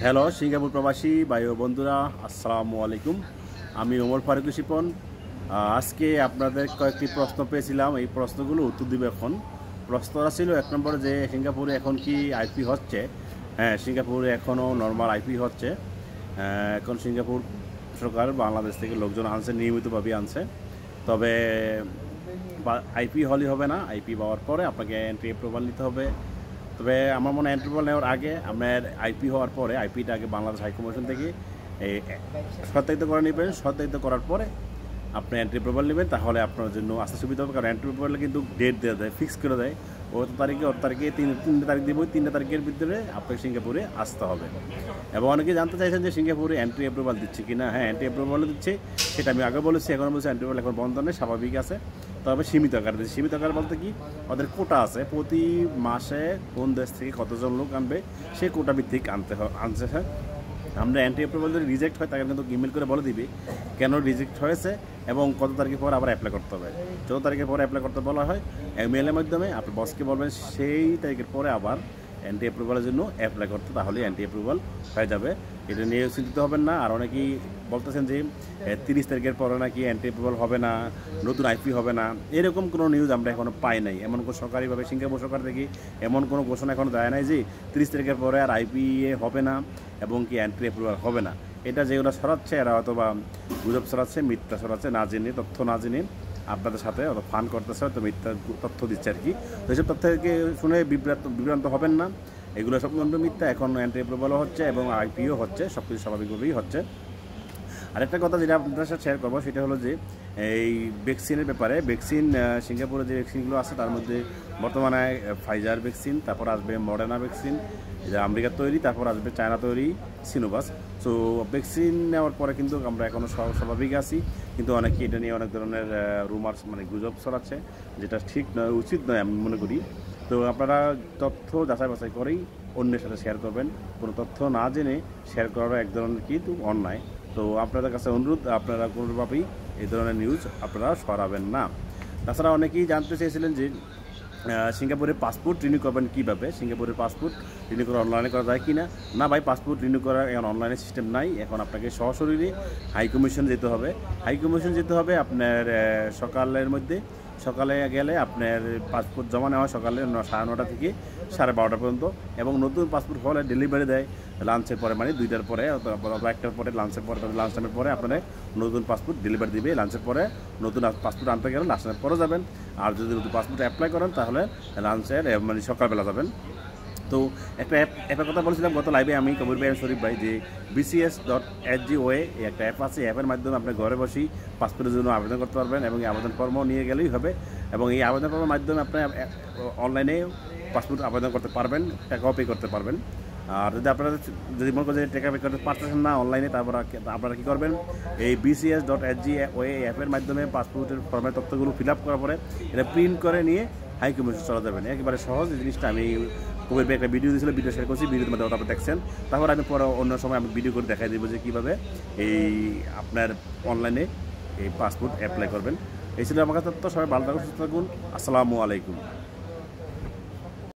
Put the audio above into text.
Hello Singapore প্রবাসী ভাই ও বন্ধুরা, আসসালামু আলাইকুম। আমি ওমর ফারুক শিপন। আজকে আপনাদের কয়েকটি প্রশ্ন পেয়েছিলাম, এই প্রশ্নগুলো উত্তর দিব এখন। প্রশ্নটা ছিল এক নম্বরে যে সিঙ্গাপুরে এখন কি আইপি হচ্ছে। হ্যাঁ, সিঙ্গাপুরে এখনও নর্মাল আইপি হচ্ছে। এখন সিঙ্গাপুর সরকার বাংলাদেশ থেকে লোকজন আনছে, নিয়মিতভাবে আনছে। তবে আইপি হলেই হবে না, আইপি পাওয়ার পরে আপনাকে এন্ট্রি অ্যাপ্রুভাল নিতে হবে। তবে আমার মনে হয় অ্যাপ্রুভাল নেওয়ার আগে আপনার আইপি হওয়ার পরে আইপিটা আগে বাংলাদেশ হাইকমিশন থেকে এই সত্যায়িত করে নেবেন। সত্যায়িত করার পরে আপনি এন্ট্রি অ্যাপ্রুভাল নেবেন, তাহলে আপনার জন্য আসতে সুবিধা হবে। কারণ এন্ট্রি অ্যাপ্রুভালে কিন্তু ডেট দেওয়া যায়, ফিক্স করে দেয়। ওর তারিখে তিনটে তারিখ দিব, 3টে তারিখের ভিতরে আপনাকে সিঙ্গাপুরে আসতে হবে। এবং অনেকে জানতে চাইছেন যে সিঙ্গাপুরে এন্ট্রি অ্যাপ্রুভাল দিচ্ছে কি না। হ্যাঁ, এন্ট্রি অ্যাপ্রুভালও দিচ্ছে, সেটা আমি আগে বলেছি, এখন বলছি এন্ট্রি অ্যাপ্রুভাল এখন বন্ধ নেই, স্বাভাবিক আছে। তবে সীমিত আকার দিচ্ছে। সীমিত আকার বলতে কি, ওদের কোটা আছে, প্রতি মাসে কোন দেশ থেকে কতজন লোক আনবে সেই কোটা ভিত্তিক আনছে। হ্যাঁ, আমরা এন্ট্রি অ্যাপ্রুভাল যদি রিজেক্ট হয় তাকে কিন্তু ইমেল করে বলে দিবি কেন রিজেক্ট হয়েছে এবং কত তারিখের পর আবার অ্যাপ্লাই করতে হবে। 14 তারিখের পরে অ্যাপ্লাই করতে বলা হয় ইমেলের মাধ্যমে। আপনি বসকে বলবেন সেই তারিখের পরে আবার এন্ট্রি অ্যাপ্রুভালের জন্য অ্যাপ্লাই করতে, তাহলে এন্ট্রি অ্যাপ্রুভাল হয়ে যাবে। এটা নিয়ে চিন্তিত হবেন না। আর অনেকেই বলতেছেন যে 30 তারিখের পরে নাকি এন্ট্রি অ্যাপ্রুভাল হবে না, নতুন আইপি হবে না। এরকম কোনো নিউজ আমরা এখনও পাই নাই। এমন কোনো সরকারিভাবে সিঙ্গাপুর সরকার থেকে এমন কোনো ঘোষণা এখনও দেয় নাই যে 30 তারিখের পরে আর আইপি হবে না এবং কি এন্ট্রি অ্যাপ্রুভাল হবে না। এটা যেগুলো ছড়াচ্ছে এরা হয়তো বা গুজব ছড়াচ্ছে, মিথ্যা ছড়াচ্ছে, না জেনে, তথ্য না জেনে আপনাদের সাথে অত ফান করতেছে, হয়তো মিথ্যা তথ্য দিচ্ছে আর কি। তো এইসব তথ্য থেকে শুনে বিভ্রান্ত হবেন না। এগুলো সব মিথ্যা। এখন এন্ট্রি অ্যাপ্রুভালও হচ্ছে এবং আইপিও হচ্ছে, সব কিছু স্বাভাবিকভাবেই হচ্ছে। আরেকটা কথা যেটা আপনাদের সাথে শেয়ার করবো সেটা হলো যে এই ভ্যাকসিনের ব্যাপারে। ভ্যাকসিন সিঙ্গাপুরে যে ভ্যাকসিনগুলো আছে তার মধ্যে বর্তমানে ফাইজার ভ্যাকসিন, তারপর আসবে মডার্না ভ্যাকসিন, যা আমেরিকার তৈরি, তারপর আসবে চায়না তৈরি সিনোভাস। সো ভ্যাকসিন নেওয়ার পরে কিন্তু আমরা এখনও স্বাভাবিক আছি, কিন্তু অনেকে এটা নিয়ে অনেক ধরনের রুমার্স মানে গুজব ছড়াচ্ছে, যেটা ঠিক নয়, উচিত নয় আমি মনে করি। তো আপনারা তথ্য যাচাই বাছাই করেই অন্যের সাথে শেয়ার করবেন। কোনো তথ্য না জেনে শেয়ার করারও এক ধরনের কিন্তু অন্যায়। তো আপনাদের কাছে অনুরোধ, আপনারা কোনোভাবেই এই ধরনের নিউজ আপনারা সরাবেন না। তাছাড়া অনেকেই জানতে চেয়েছিলেন যে সিঙ্গাপুরের পাসপোর্ট রিনিউ করবেন কীভাবে। সিঙ্গাপুরের পাসপোর্ট রিনিউ করা অনলাইনে করা যায় কি না। না ভাই, পাসপোর্ট রিনিউ করার এখন অনলাইনে সিস্টেম নাই। এখন আপনাকে সরাসরি হাইকমিশন যেতে হবে। হাইকমিশন যেতে হবে আপনার সকালের মধ্যে। সকালে গেলে আপনার পাসপোর্ট জমা নেওয়া সকালে 9:30 থেকে 12:30 পর্যন্ত। এবং নতুন পাসপোর্ট হলে ডেলিভারি দেয় লাঞ্চের পরে, মানে 2টার পরে অথবা 1টার পরে, লাঞ্চের পরে, লাঞ্চ টাইমের পরে আপনার নতুন পাসপোর্ট ডেলিভারি দিবে। লাঞ্চের পরে নতুন পাসপোর্ট আনতে গেলে লাঞ্চ টাইমের পরে যাবেন। আর যদি নতুন পাসপোর্ট অ্যাপ্লাই করেন তাহলে লাঞ্চের মানে সকালবেলা যাবেন। তো একটা অ্যাপের কথা বলছিলাম গত লাইভে আমি, কবির ভাই শরীফ ভাই, যে BCS.SGOA এই একটা অ্যাপ আছে। অ্যাপের মাধ্যমে আপনি ঘরে বসেই পাসপোর্টের জন্য আবেদন করতে পারবেন এবং এই আবেদন ফর্ম নিয়ে গেলেই হবে। এবং এই আবেদন ফর্মের মাধ্যমে আপনি অনলাইনে পাসপোর্ট আবেদন করতে পারবেন, টাকাও পে করতে পারবেন। আর যদি মনে করেন যে টাকা পে করতে পারতেছেন না অনলাইনে, তারপর আপনারা কী করবেন, এই BCS.SGOA অ্যাপের মাধ্যমে পাসপোর্টের ফর্মের তথ্যগুলো ফিল আপ করার পরে এটা প্রিন্ট করে নিয়ে হাইকমিশন চলে যাবেন। একেবারে সহজ এই জিনিসটা। আমি কবির ভাই একটা ভিডিও দিয়েছিল, ভিডিও শেয়ার করছি, ভিডিওর মধ্যে তারপর দেখছেন। তারপর আমি পরে অন্য সময় আমি ভিডিও করে দেখাই দেবো যে কীভাবে এই আপনার অনলাইনে এই পাসপোর্ট অ্যাপ্লাই করবেন। এই ছিল আমার কাছে তথ্য। সবাই ভালো থাকুন, সুস্থ থাকুন। আসসালামু আলাইকুম।